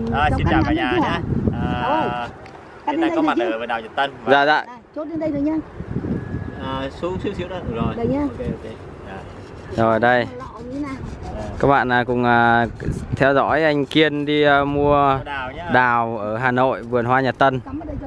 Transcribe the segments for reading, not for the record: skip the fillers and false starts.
Xin chào cả nhà nhé. Hiện nay có mặt ở đảo Nhật Tân. Dạ dạ. Chốt đến đây rồi nhá. Xuống xíu đó được rồi. Đây nhá. Rồi đây. Các bạn cùng theo dõi anh Kiên đi mua đào ở Hà Nội, vườn hoa Nhật Tân.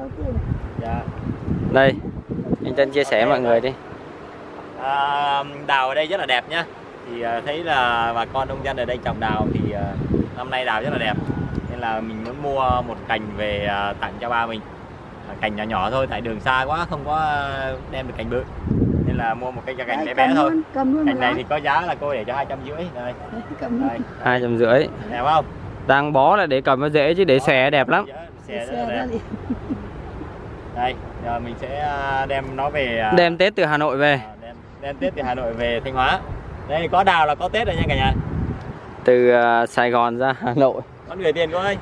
Đây, anh Tân chia sẻ mọi người đi. Đào ở đây rất là đẹp nhá. Thì thấy là bà con nông dân ở đây trồng đào thì năm nay đào rất là đẹp. Nên là mình muốn mua một cành về tặng cho ba mình. Cành nhỏ nhỏ thôi, tại đường xa quá không có đem được cành bự. Nên là mua một cái cành bé bé thôi. Cành này thì có giá là cô để cho 250. Đây. 250. Đẹp không? Đang bó là để cầm nó dễ chứ để xòe đẹp lắm. Xòe rất là đẹp. Đây, giờ mình sẽ đem nó về đem Tết từ Hà Nội về. Đem Tết từ Hà Nội về Thanh Hóa. Đây có đào là có Tết rồi nha cả nhà. Từ Sài Gòn ra Hà Nội. Con gửi tiền cô ơi.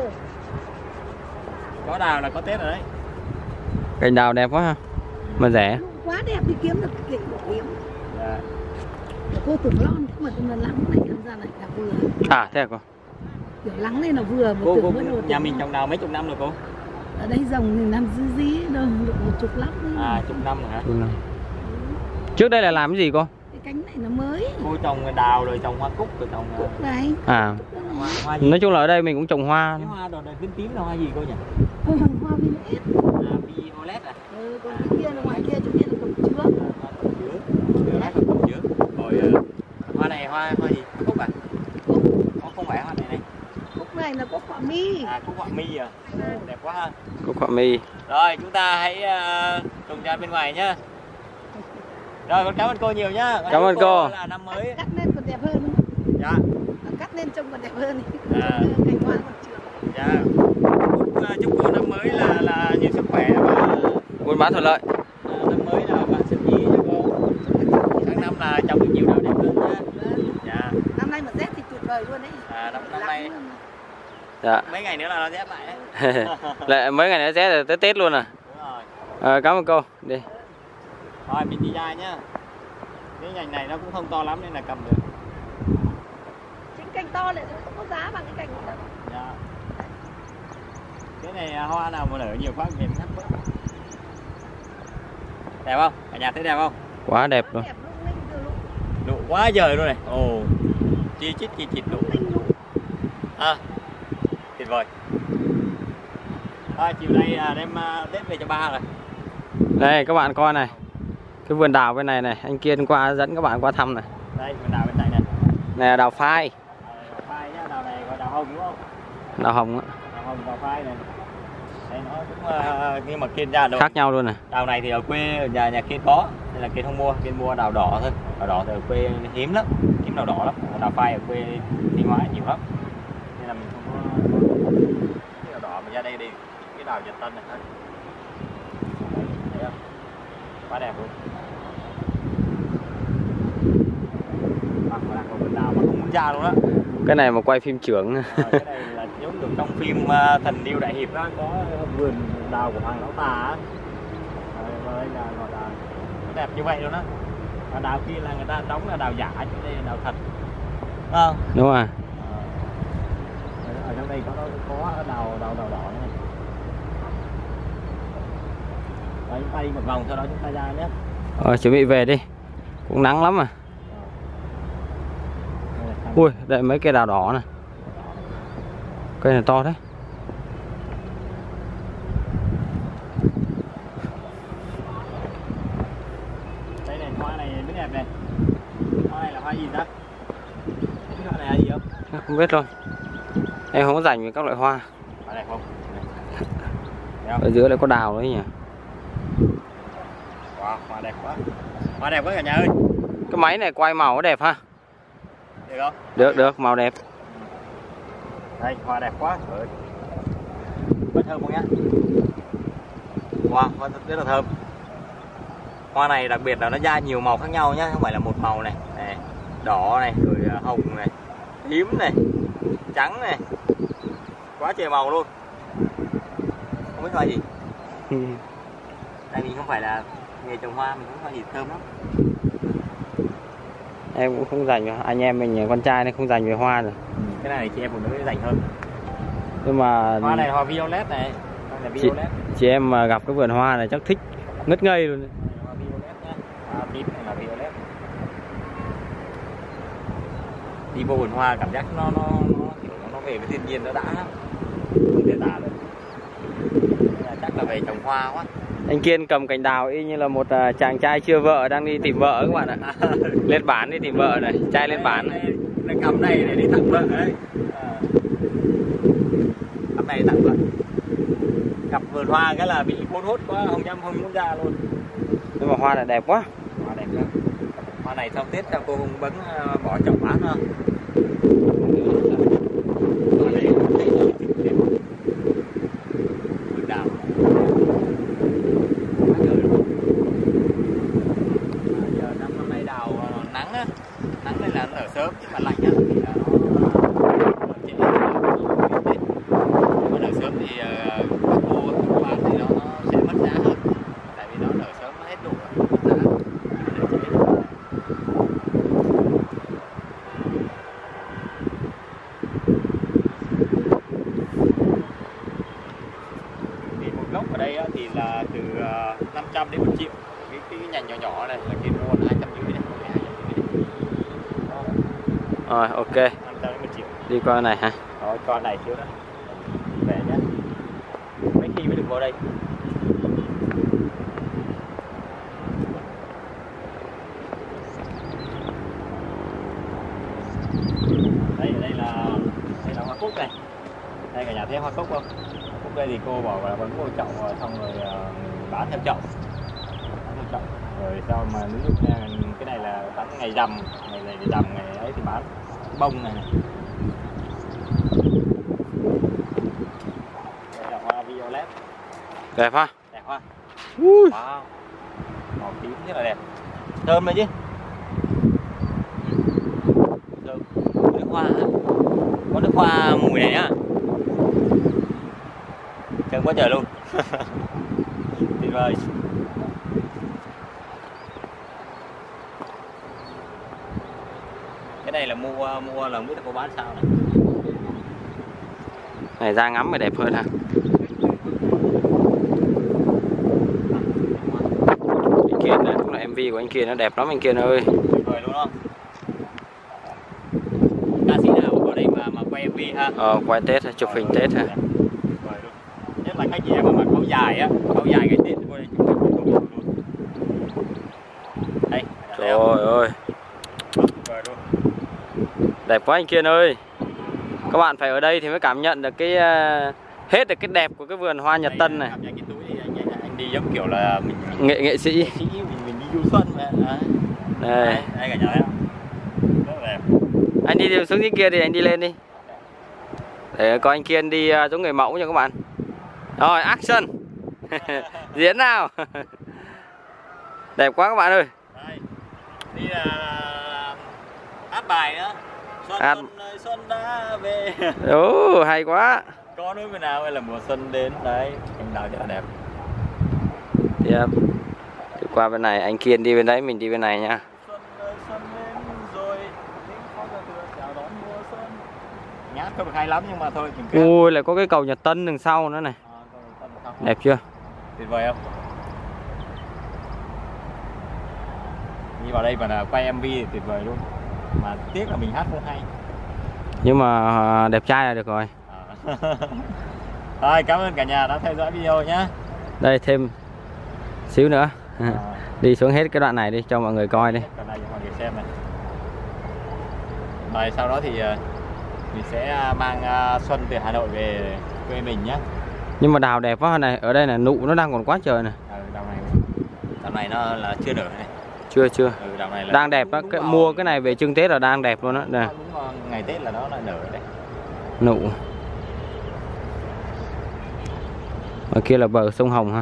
Có đào là có Tết rồi đấy. Cành đào đẹp quá ha. Mà rẻ. Quá đẹp thì kiếm được kỉnh một kiếm. Dạ. Cô tưởng lon mà lắng này làm ra này là vừa. À thế à cô? Kiểu lắng lên là vừa mà cô nhà mình trồng đào mấy chục năm rồi cô? Ở đây dòng thì làm dí đâu được 10 năm đấy. Chục năm rồi hả? Trước đây là làm cái gì cô? Cái cánh này nó mới. Cô trồng đào rồi trồng hoa cúc rồi trồng cúc này. Hoa nói chung là ở đây mình cũng trồng hoa. Cái hoa đồ này tím tím là hoa gì cô nhỉ? Hoa violet. Violet à? Còn cái kia là ngoài kia chỗ kia là cầm trước. Violet là cầm trước. Rồi hoa này hoa gì? Cúc à? Không phải hoa này này. Cúc này là cúc họa mi. Cúc họa mi à? Đẹp quá ha. Cúc họa mi. Rồi chúng ta hãy trồng ra bên ngoài nhá. Rồi con cảm ơn cô nhiều nhá. Cảm ơn cô. Là năm mới. Cắt lên còn đẹp hơn. Dạ. Cắt lên trông còn đẹp hơn. Cảnh hoa còn trường. Dạ. Chúc cô năm mới là nhiều sức khỏe và buôn bán thuận lợi. Năm mới là bạn sinh nhí cho cô. Tháng năm là trồng được nhiều đào đẹp hơn nhá. Dạ. Năm nay mà rét thì tuyệt vời luôn đấy. Năm nay. Dạ. Mấy ngày nữa là nó rét lại đấy. Lại mấy ngày nữa rét rồi tới Tết luôn à? Đúng rồi. Cảm ơn cô. Đi. Rồi mình đi ra nhá. Cái nhành này nó cũng không to lắm nên là cầm được. Chính cành to lại không có giá bằng cái cành này đâu. Dạ. Cái này hoa nào mà nở nhiều quá mềm thấp quá. Đẹp không? Cả nhà thấy đẹp không? Quá đẹp luôn. Nụ quá trời luôn này. Ồ. Chi chít nụ. Tuyệt vời. Chiều nay đem Tết về cho ba rồi. Đây các bạn coi này. Cái vườn đào bên này này, anh Kiên qua dẫn các bạn qua thăm này. Đây vườn đào bên này này. Này là đào phai. Đào phai nhá, đào này gọi đào hồng đúng không? Đào hồng á. Đào hồng, đào phai này. Đây nó cũng nhưng mà Kiên ra đâu. Khác nhau luôn này. Đào này thì ở quê ở nhà Kiên có, nên là Kiên không mua, Kiên mua đào đỏ thôi. Đào đỏ thì ở quê hiếm lắm, hiếm đào đỏ lắm. Đào phai ở quê Thanh Hóa nhiều lắm. Nên là mình không có cái đào đỏ, mình ra đây đi cái đào Nhật Tân này thôi. Thấy không? Quá đẹp luôn. Đào mà không muốn ra luôn đó. Cái này mà quay phim trưởng. Cái này là giống được trong phim Thần Điêu Đại Hiệp đó, có vườn đào của Hoàng Lão Tà á. Đây là nó đẹp như vậy luôn đó. Và đào kia là người ta đóng là đào giả chứ đây là đào thật. Không? Đúng rồi. Ở trong đây có đào đỏ này. Rồi chúng ta đi một vòng sau đó chúng ta ra nhé. Chuẩn bị về đi. Cũng nắng lắm mà. Ui, đây mấy cây đào đỏ này. Cây này to đấy. Đây này, hoa này mới đẹp này. Hoa này là hoa gì ta? Biết hoa này là gì không? Không biết luôn. Em không có rảnh về các loại hoa. Hoa đẹp không? Ở dưới lại có đào đấy nhỉ. Wow, hoa đẹp quá. Hoa đẹp quá cả nhà ơi. Cái máy này quay màu nó đẹp ha. Được không? Được, màu đẹp. Đây, hoa đẹp quá. Quá thơm không nhá. Wow, hoa rất là thơm. Hoa này đặc biệt là nó ra nhiều màu khác nhau nhá, không phải là một màu này. Này, đỏ này, rồi hồng này, tím này, trắng này. Quá trời màu luôn. Không biết hoa gì. Tại vì không phải là nghề trồng hoa, mình không hoa gì thơm lắm. Em cũng không dành, anh em mình con trai này không dành về hoa rồi. Cái này chị em phụ nữ dành hơn. Nhưng mà hoa này hoa violet này, là violet. Chị em mà gặp cái vườn hoa này chắc thích ngất ngây luôn. Hoa violet nhá, hoa tím này là violet. Đi vô vườn hoa cảm giác nó về với thiên nhiên nó đã lắm, không thể tả được. Chắc là về trồng hoa quá. Anh Kiên cầm cành đào y như là một chàng trai chưa vợ đang đi tìm vợ các bạn ạ. Lên bản đi tìm vợ này, trai lên bản. Đây cầm này để đi tặng vợ đấy. Cầm này tặng vợ. Gặp vườn hoa cái là bị cuốn hút quá, không muốn ra luôn. Nhưng mà hoa này đẹp quá. Hoa đẹp lắm. Hoa này sau Tết sao cô không bấn bỏ chậu bán không? Hoa này đẹp. Vườn đào. Giờ năm nay đào nắng á, nắng đây là nó nở sớm chứ mà lạnh á thì là nó trễ. Mà nở sớm thì các cô bán thì nó sẽ mất giá hơn, tại vì nó nở sớm nó hết độ mất giá. Thì một gốc ở đây á, thì là từ 500 đến 1 triệu. Cái nhành nhỏ nhỏ này là kia mua 250 này, 250 này. Rồi ok. 500 đến 1 triệu. Đi qua này hả? Rồi con này xíu đó. Về nhé. Mấy khi mới được vô đây. Đây là hoa cúc này. Đây cả nhà thấy hoa cúc không? Hoa cúc đây thì cô bảo là vẫn mua chậu xong rồi bán theo chậu. Rồi sau mà ví dụ cái này là bán ngày rằm, ngày rằm ngày ấy thì bán bông này. Đây là hoa violet. Đẹp ha? Đẹp hoa. Wow. Màu tím rất là đẹp. Thơm đấy chứ. Thơm. Nước hoa á. Có nước hoa mùi này á. Thơm quá trời luôn. Tuyệt vời. Cái này là mua là không biết là cô bán sao này. Này ra ngắm mới đẹp hơn ha. Anh Kiên này cũng là MV của anh Kiên, nó đẹp lắm anh Kiên ơi. Tuyệt vời luôn không? Ca sĩ nào có đây mà quay MV ha? Quay Tết, chụp hình Tết ha. Tuyệt vời luôn. Nhất là các chị em mà mặc áo dài á, áo dài cái Tết cô đây chụp hình luôn. Đây. Trời ơi. Tuyệt vời luôn. Đẹp quá anh Kiên ơi. Các bạn phải ở đây thì mới cảm nhận được cái hết được cái đẹp của cái vườn hoa Nhật Tân này. Cảm nhận cái túi thì anh đi giống kiểu là mình Nghệ sĩ. Mình đi du xuân vậy. Đây cả nhà thấy không? Rất là đẹp. Anh đi xuống dưới kia thì anh đi lên đi. Để coi anh Kiên đi giống người mẫu nha các bạn. Rồi action. Diễn nào. Đẹp quá các bạn ơi. Đây. Đi là hát bài nữa. Xuân đã về. Ồ, hay quá. Có núi bên nào hay là mùa xuân đến đấy, anh đào rất là đẹp. Tiếp. Đi qua bên này, anh Kiên đi bên đấy, mình đi bên này nha. Xuân ơi, xuân đến rồi, tiếng pháo thừa chào đón mùa xuân. Nhát không được hay lắm nhưng mà thôi mình cứ. Ui, lại có cái cầu Nhật Tân đằng sau nữa này. Đẹp chưa? Tuyệt vời không? Đi vào đây mà là quay MV thì tuyệt vời luôn. Mà tiếc là mình hát không hay. Nhưng mà đẹp trai là được rồi. Rồi, cảm ơn cả nhà đã theo dõi video nhé. Đây thêm xíu nữa. Đi xuống hết cái đoạn này đi cho mọi người coi đi. Đoạn này cho mọi người xem này. Rồi sau đó thì mình sẽ mang Xuân từ Hà Nội về quê mình nhé. Nhưng mà đào đẹp quá này, ở đây là nụ nó đang còn quá trời này. Đào này nó là chưa nở này. Chưa. Đào này là đang đẹp đó, mua cái này về trưng Tết là đang đẹp luôn đó. Nè. Ngày Tết là nó lại nở đấy. Nụ. Ở kia là bờ sông Hồng ha.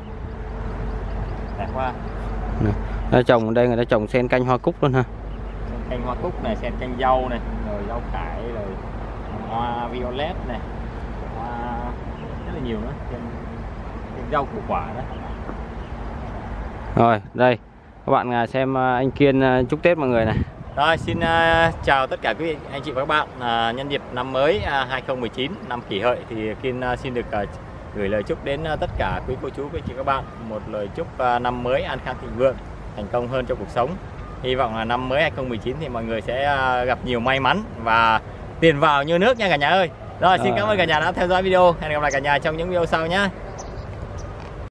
Đẹp quá. Nó trồng ở đây người ta trồng sen canh hoa cúc luôn ha. Canh hoa cúc này, sen canh dâu này, rồi rau cải, rồi hoa violet này, hoa rất là nhiều nữa, sen rau củ quả đó. Rồi đây các bạn xem anh Kiên chúc Tết mọi người này. Rồi xin chào tất cả quý anh chị và các bạn. Nhân dịp năm mới 2019 năm Kỷ Hợi thì Kiên xin được gửi lời chúc đến tất cả quý cô chú quý anh chị các bạn một lời chúc năm mới an khang thịnh vượng, thành công hơn trong cuộc sống. Hy vọng là năm mới 2019 thì mọi người sẽ gặp nhiều may mắn và tiền vào như nước nha cả nhà ơi. Rồi xin cảm ơn cả nhà đã theo dõi video. Hẹn gặp lại cả nhà trong những video sau nhé.